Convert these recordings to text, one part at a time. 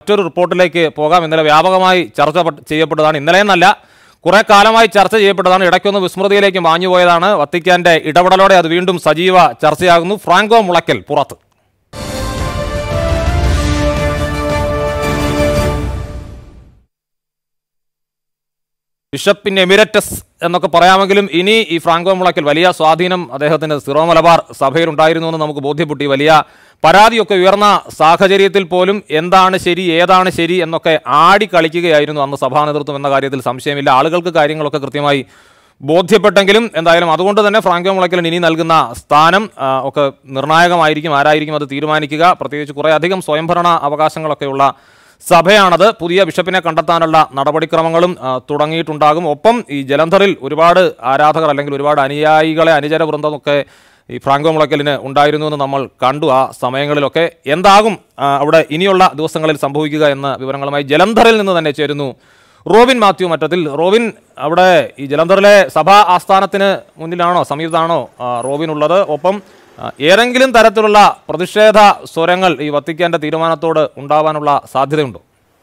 മറ്റൊരു റിപ്പോർട്ടിലേക്ക് പോകാം. ഇന്നലെ വ്യാപകമായി ചർച്ച ചെയ്യപ്പെട്ടതാണ്. ഇന്നലെ എന്നല്ല, കുറെ കാലമായി ചർച്ച ചെയ്യപ്പെട്ടതാണ്. ഇടയ്ക്കൊന്ന് വിസ്മൃതിയിലേക്ക് മാഞ്ഞുപോയതാണ്. വത്തിക്കാന്റെ ഇടപെടലോടെ അത് വീണ്ടും സജീവ ചർച്ചയാകുന്നു. ഫ്രാങ്കോ മുളയ്ക്കൽ പുറത്ത്. ബിഷപ്പ് ഇൻ എമിരറ്റസ് എന്നൊക്കെ പറയാമെങ്കിലും ഇനി ഈ ഫ്രാങ്കോ മുളയ്ക്കൽ വലിയ സ്വാധീനം അദ്ദേഹത്തിന് സിറോ മലബാർ സഭയിൽ ഉണ്ടായിരുന്നു എന്ന് നമുക്ക് ബോധ്യപ്പെട്ടു. വലിയ പരാതിയൊക്കെ ഉയർന്ന സാഹചര്യത്തിൽ പോലും എന്താണ് ശരി ഏതാണ് ശരി എന്നൊക്കെ ആടിക്കളിക്കുകയായിരുന്നു അന്ന് സഭാ നേതൃത്വം എന്ന കാര്യത്തിൽ സംശയമില്ല. ആളുകൾക്ക് കാര്യങ്ങളൊക്കെ കൃത്യമായി ബോധ്യപ്പെട്ടെങ്കിലും എന്തായാലും അതുകൊണ്ട് തന്നെ ഫ്രാങ്കോ മുളയ്ക്കലിന് ഇനി നൽകുന്ന സ്ഥാനം ഒക്കെ നിർണായകമായിരിക്കും. ആരായിരിക്കും അത് തീരുമാനിക്കുക? പ്രത്യേകിച്ച് കുറേ അധികം സ്വയംഭരണ അവകാശങ്ങളൊക്കെയുള്ള സഭയാണത്. പുതിയ ബിഷപ്പിനെ കണ്ടെത്താനുള്ള നടപടിക്രമങ്ങളും തുടങ്ങിയിട്ടുണ്ടാകും. ഒപ്പം ഈ ജലന്ധറിൽ ഒരുപാട് ആരാധകർ അല്ലെങ്കിൽ ഒരുപാട് അനുയായികളെ അനുചര വൃന്ദമൊക്കെ ഈ ഫ്രാങ്കോ മുളയ്ക്കലിന് ഉണ്ടായിരുന്നു എന്ന് നമ്മൾ കണ്ടു. ആ സമയങ്ങളിലൊക്കെ എന്താകും അവിടെ ഇനിയുള്ള ദിവസങ്ങളിൽ സംഭവിക്കുക എന്ന വിവരങ്ങളുമായി ജലന്ധറിൽ നിന്ന് തന്നെ ചേരുന്നു റോബിൻ മാത്യു മറ്റത്തിൽ. റോബിൻ, അവിടെ ഈ ജലന്ധറിലെ സഭാ ആസ്ഥാനത്തിന് മുന്നിലാണോ സമീപത്താണോ റോബിൻ ഉള്ളത്? ഒപ്പം ഏതെങ്കിലും തരത്തിലുള്ള പ്രതിഷേധ സ്വരങ്ങൾ ഈ വത്തിക്കാന്റെ തീരുമാനത്തോട് ഉണ്ടാവാനുള്ള സാധ്യതയുണ്ടോ?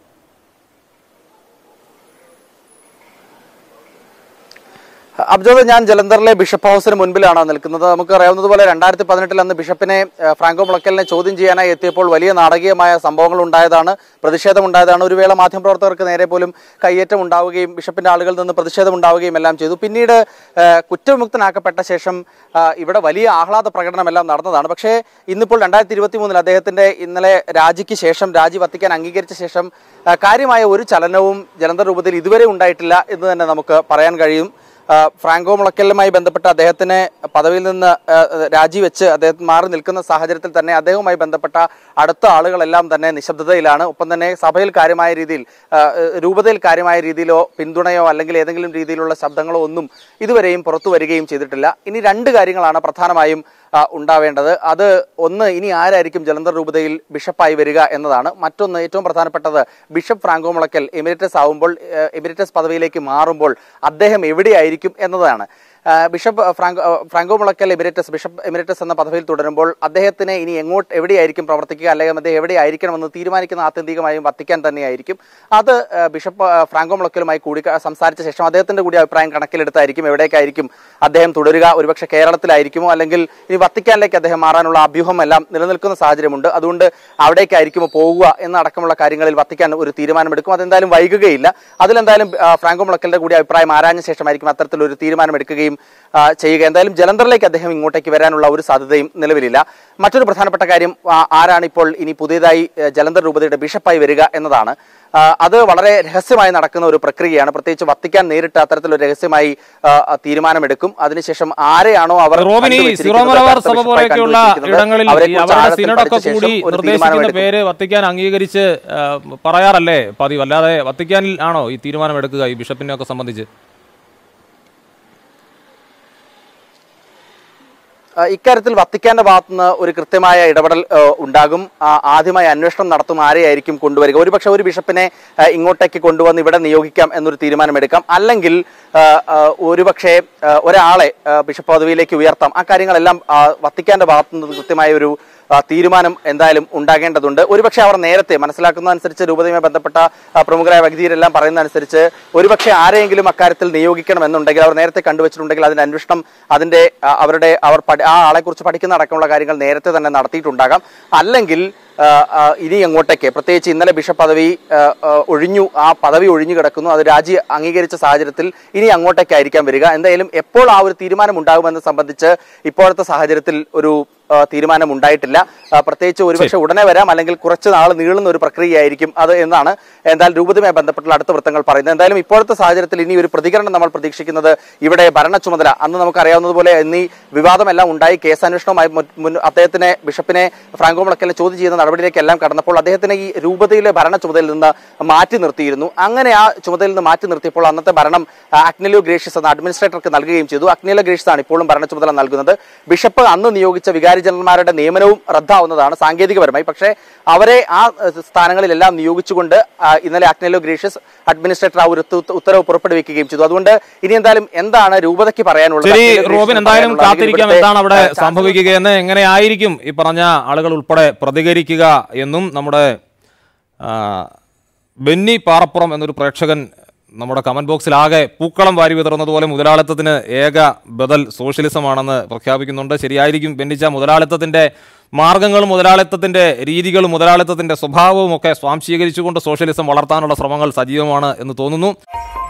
അബ്ജോദ്, ഞാൻ ജലന്ധറിലെ ബിഷപ്പ് ഹൗസിന് മുൻപിലാണ് നിൽക്കുന്നത്. നമുക്ക് അറിയാവുന്നതുപോലെ 2018 അന്ന് ബിഷപ്പിനെ ഫ്രാങ്കോ മുളയ്ക്കലിനെ ചോദ്യം ചെയ്യാനായി എത്തിയപ്പോൾ വലിയ നാടകീയമായ സംഭവങ്ങൾ ഉണ്ടായതാണ്, പ്രതിഷേധമുണ്ടായതാണ്. ഒരു വേള മാധ്യമപ്രവർത്തകർക്ക് നേരെ പോലും കയ്യേറ്റം ഉണ്ടാവുകയും ബിഷപ്പിന്റെ ആളുകളിൽ നിന്ന് പ്രതിഷേധം ഉണ്ടാവുകയും എല്ലാം ചെയ്തു. പിന്നീട് കുറ്റവിമുക്തനാക്കപ്പെട്ട ശേഷം ഇവിടെ വലിയ ആഹ്ലാദ പ്രകടനമെല്ലാം നടന്നതാണ്. പക്ഷേ ഇന്നിപ്പോൾ 2023 അദ്ദേഹത്തിന്റെ ഇന്നലെ രാജിക്ക് ശേഷം, രാജി വത്തിക്കാൻ അംഗീകരിച്ച ശേഷം കാര്യമായ ഒരു ചലനവും ജലന്ധർ രൂപതയിൽ ഇതുവരെ ഉണ്ടായിട്ടില്ല എന്ന് തന്നെ നമുക്ക് പറയാൻ കഴിയും. ഫ്രാങ്കോ മുളയ്ക്കലുമായി ബന്ധപ്പെട്ട് അദ്ദേഹത്തിന് പദവിയിൽ നിന്ന് രാജിവെച്ച് അദ്ദേഹം മാറി നിൽക്കുന്ന സാഹചര്യത്തിൽ തന്നെ അദ്ദേഹവുമായി ബന്ധപ്പെട്ട അടുത്ത ആളുകളെല്ലാം തന്നെ നിശബ്ദതയിലാണ്. ഒപ്പം തന്നെ സഭയിൽ കാര്യമായ രീതിയിൽ, രൂപതയിൽ കാര്യമായ രീതിയിലോ പിന്തുണയോ അല്ലെങ്കിൽ ഏതെങ്കിലും രീതിയിലുള്ള ശബ്ദങ്ങളോ ഒന്നും ഇതുവരെയും പുറത്തു വരികയും ചെയ്തിട്ടില്ല. ഇനി രണ്ട് കാര്യങ്ങളാണ് പ്രധാനമായും ഉണ്ടാവേണ്ടത്. അത് ഒന്ന്, ഇനി ആരായിരിക്കും ജലന്ധർ രൂപതയിൽ ബിഷപ്പായി വരിക എന്നതാണ്. മറ്റൊന്ന്, ഏറ്റവും പ്രധാനപ്പെട്ടത്, ബിഷപ്പ് ഫ്രാങ്കോ മുളയ്ക്കൽ എമിരറ്റസ് ആവുമ്പോൾ, എമിരറ്റസ് പദവിയിലേക്ക് മാറുമ്പോൾ അദ്ദേഹം എവിടെയായിരിക്കും എന്നതാണ്. Bishop Franco Mulakkal bishop emeritus എന്ന പദവിയിൽ തുടരുമ്പോൾ അദ്ദേഹത്തിന് ഇനി എവിടെയായിരിക്കും പ്രവർത്തിക്കുക, അല്ലെങ്കിൽ അദ്ദേഹം എവിടെയായിരിക്കണമെന്ന് തീരുമാനിക്കുന്ന ആത്യന്തികമായും വത്തിക്കാൻ തന്നെയായിരിക്കും. അത് ബിഷപ്പ് ഫ്രാങ്കോ മുളയ്ക്കലുമായി കൂടി സംസാരിച്ച ശേഷം അദ്ദേഹത്തിന്റെ കൂടി അഭിപ്രായം കണക്കിലെടുത്തായിരിക്കും എവിടേക്കായിരിക്കും അദ്ദേഹം തുടരുക. ഒരുപക്ഷെ കേരളത്തിലായിരിക്കുമോ അല്ലെങ്കിൽ ഇനി വത്തിക്കാനിലേക്ക് അദ്ദേഹം മാറാനുള്ള അഭ്യൂഹം എല്ലാം നിലനിൽക്കുന്ന സാഹചര്യമുണ്ട്. അതുകൊണ്ട് അവിടേക്കായിരിക്കുമോ പോകുക എന്നടക്കമുള്ള കാര്യങ്ങളിൽ വത്തിക്കാൻ ഒരു തീരുമാനമെടുക്കും. അതെന്തായാലും വൈകുകയില്ല. അതിലെന്തായാലും ഫ്രാങ്കോ മുളയ്ക്കലിന്റെ കൂടി അഭിപ്രായം ആരാഞ്ഞ ശേഷമായിരിക്കും അത്തരത്തിലൊരു തീരുമാനമെടുക്കുകയും ചെയ്യുക. എന്തായാലും ജലന്ധറിലേക്ക് അദ്ദേഹം ഇങ്ങോട്ടേക്ക് വരാനുള്ള ഒരു സാധ്യതയും നിലവിലില്ല. മറ്റൊരു പ്രധാനപ്പെട്ട കാര്യം, ആരാണ് ഇപ്പോൾ ഇനി പുതിയതായി ജലന്ധർ രൂപതയുടെ ബിഷപ്പായി വരിക എന്നതാണ്. അത് വളരെ രഹസ്യമായി നടക്കുന്ന ഒരു പ്രക്രിയയാണ്. പ്രത്യേകിച്ച് വത്തിക്കാൻ നേരിട്ട് അത്തരത്തിലൊരു രഹസ്യമായി തീരുമാനമെടുക്കും. അതിനുശേഷം ആരെയാണോ അവർ പേര് വത്തിക്കാൻ അംഗീകരിച്ച് പറയാറല്ലേ പതിവ്, അല്ലാതെ വത്തിക്കാനിൽ ആണോ ഈ തീരുമാനമെടുക്കുക ഈ ബിഷപ്പിനെ ഒക്കെ സംബന്ധിച്ച്? ഇക്കാര്യത്തിൽ വത്തിക്കാന്റെ ഭാഗത്തുനിന്ന് ഒരു കൃത്യമായ ഇടപെടൽ ഉണ്ടാകും. ആദ്യമായി അന്വേഷണം നടത്തും ആരെയായിരിക്കും കൊണ്ടുവരിക. ഒരുപക്ഷെ ഒരു ബിഷപ്പിനെ ഇങ്ങോട്ടേക്ക് കൊണ്ടുവന്ന് ഇവിടെ നിയോഗിക്കാം എന്നൊരു തീരുമാനമെടുക്കാം. അല്ലെങ്കിൽ ഒരുപക്ഷെ ഒരാളെ ബിഷപ്പ് പദവിയിലേക്ക് ഉയർത്താം. ആ കാര്യങ്ങളെല്ലാം വത്തിക്കാന്റെ ഭാഗത്തുനിന്ന് കൃത്യമായ ഒരു തീരുമാനം എന്തായാലും ഉണ്ടാകേണ്ടതുണ്ട്. ഒരുപക്ഷെ അവർ നേരത്തെ മനസ്സിലാക്കുന്നതനുസരിച്ച്, രൂപതയുമായി ബന്ധപ്പെട്ട പ്രമുഖരായ വ്യക്തികളെല്ലാം പറയുന്നതനുസരിച്ച് ഒരുപക്ഷെ ആരെങ്കിലും അക്കാര്യത്തിൽ നിയോഗിക്കണമെന്നുണ്ടെങ്കിൽ, അവർ നേരത്തെ കണ്ടുവച്ചിട്ടുണ്ടെങ്കിൽ അതിന്റെ അന്വേഷണം അവർ ആ ആളെക്കുറിച്ച് പഠിക്കുന്ന അടക്കമുള്ള കാര്യങ്ങൾ നേരത്തെ തന്നെ നടത്തിയിട്ടുണ്ടാകാം. അല്ലെങ്കിൽ ഇനി അങ്ങോട്ടേക്ക്, പ്രത്യേകിച്ച് ഇന്നലെ ബിഷപ്പ് പദവി ഒഴിഞ്ഞു, ആ പദവി ഒഴിഞ്ഞു കിടക്കുന്നു, അത് രാജി അംഗീകരിച്ച സാഹചര്യത്തിൽ ഇനി അങ്ങോട്ടേക്കായിരിക്കാം വരിക. എന്തായാലും എപ്പോൾ ആ ഒരു തീരുമാനം ഉണ്ടാകുമെന്ന് സംബന്ധിച്ച് ഇപ്പോഴത്തെ സാഹചര്യത്തിൽ ഒരു തീരുമാനം ഉണ്ടായിട്ടില്ല. പ്രത്യേകിച്ച് ഒരുപക്ഷെ ഉടനെ വരാം, അല്ലെങ്കിൽ കുറച്ച് നാൾ നീളുന്ന ഒരു പ്രക്രിയയായിരിക്കും അത് എന്നാണ് എന്തായാലും രൂപതയുമായി ബന്ധപ്പെട്ടുള്ള അടുത്ത വൃത്തങ്ങൾ പറയുന്നത്. എന്തായാലും ഇപ്പോഴത്തെ സാഹചര്യത്തിൽ ഇനി ഒരു പ്രതികരണം നമ്മൾ പ്രതീക്ഷിക്കുന്നത് ഇവിടെ ഭരണ ചുമതല, അന്ന് നമുക്കറിയാവുന്നതുപോലെ എന്നീ വിവാദമെല്ലാം ഉണ്ടായി, കേസന്വേഷണവുമായി അദ്ദേഹത്തിനെ, ബിഷപ്പിനെ ഫ്രാങ്കോ മുളയ്ക്കലിനെ ചോദ്യം ചെയ്യുന്ന നടപടിയിലേക്കെല്ലാം കടന്നപ്പോൾ അദ്ദേഹത്തിനെ ഈ രൂപതയിലെ ഭരണ ചുമതലയിൽ നിന്ന് മാറ്റി നിർത്തിയിരുന്നു. അങ്ങനെ ആ ചുമതലയിൽ നിന്ന് മാറ്റി നിർത്തിയപ്പോൾ അന്നത്തെ ഭരണം അഗ്നേലിയോ ഗ്രേഷ്യസ് എന്ന അഡ്മിനിസ്ട്രേറ്റർക്ക് നൽകുകയും ചെയ്തു. അഗ്നേലിയോ ഗ്രേഷ്യസ് ആണ് ഇപ്പോഴും ഭരണ ചുമതല നൽകുന്നത്. ബിഷപ്പ് അന്ന് നിയോഗിച്ച വികാരി ജനറൽമാരുടെ നിയമനവും റദ്ദാവുന്നതാണ് സാങ്കേതികപരമായി. പക്ഷേ അവരെ ആ സ്ഥാനങ്ങളിലെല്ലാം നിയോഗിച്ചുകൊണ്ട് ഇന്നലെ അഗ്നേലിയോ ഗ്രേഷ്യസ് അഡ്മിനിസ്ട്രേറ്റർ ആ ഒരു ഉത്തരവ് പുറപ്പെടുവിക്കുകയും ചെയ്തു. അതുകൊണ്ട് ഇനി എന്തായാലും എന്താണ് രൂപതയ്ക്ക് പറയാനുള്ളത്? റോബിൻ, എന്തായാലും കാത്തിരിക്കാം എന്താണ് അവിടെ സംഭവിക്കുകയെന്ന്, എങ്ങനെയായിരിക്കും ഈ പറഞ്ഞ ആളുകൾ ഉൾപ്പെടെ പ്രതികരിക്കുക എന്നും നമ്മുടെ ബെന്നി പാറപ്പുറം എന്നൊരു പ്രേക്ഷകൻ നമ്മുടെ കമന്റ് ബോക്സിലാകെ പൂക്കളം വാരി വിതറുന്നതുപോലെ മുതലാളിത്തത്തിന് ഏക ബദൽ സോഷ്യലിസമാണെന്ന് പ്രഖ്യാപിക്കുന്നുണ്ട്. ശരിയായിരിക്കും ബെന്നിച്ച, മുതലാളിത്തത്തിന്റെ മാർഗങ്ങളും മുതലാളിത്തത്തിന്റെ രീതികളും മുതലാളിത്തത്തിന്റെ സ്വഭാവവും ഒക്കെ സ്വാംശീകരിച്ചുകൊണ്ട് സോഷ്യലിസം വളർത്താനുള്ള ശ്രമങ്ങൾ സജീവമാണ് എന്ന് തോന്നുന്നു.